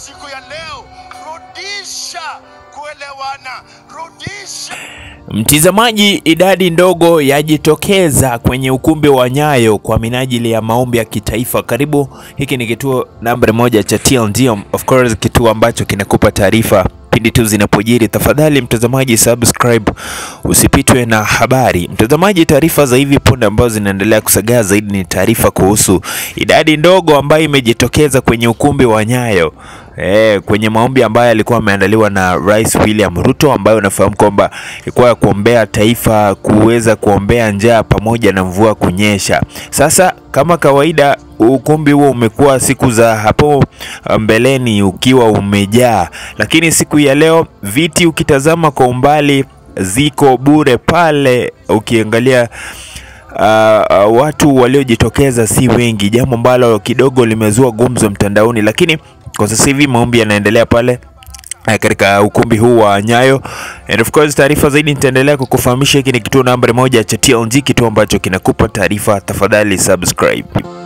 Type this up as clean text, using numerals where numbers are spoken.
siku ya leo, rudisha kuelewana, rudisha. Mtazamaji, idadi ndogo yajitokeza kwenye ukumbi wa Nyayo kwa minajili ya maombi ya kitaifa. Karibu, hiki ni kituo namba 1 cha TLD, of course kituo ambacho kinakupa taarifa pindi tu zinapojiri. Tafadhali mtazamaji, subscribe usipitwe na habari. Mtazamaji, taarifa za hivi punde ambazo zinaendelea kusagaa zaidi ni taarifa kuhusu idadi ndogo ambayo imejitokeza kwenye ukumbi wa Nyayo. Kwenye maombi ambayo yalikuwa yameandaliwa na Rais William Ruto, ambayo unafahamu kwamba ilikuwa kuombea taifa kuweza kuombea njaa pamoja na mvua kunyesha. Sasa kama kawaida, ukumbi huo umekuwa siku za hapo mbeleni ukiwa umejaa, lakini siku ya leo viti ukitazama kwa umbali ziko bure pale. Ukiangalia watu waliojitokeza si wengi, jambo ambalo kidogo limezua gumzo mtandaoni, lakini kwa sasa hivi maombi yanaendelea pale katika ukumbi huu wa Nyayo. And of course taarifa zaidi nitaendelea kukufahamisha. Hiki ni kituo namba 1 cha TLD, kituo ambacho kinakupa taarifa. Tafadhali subscribe.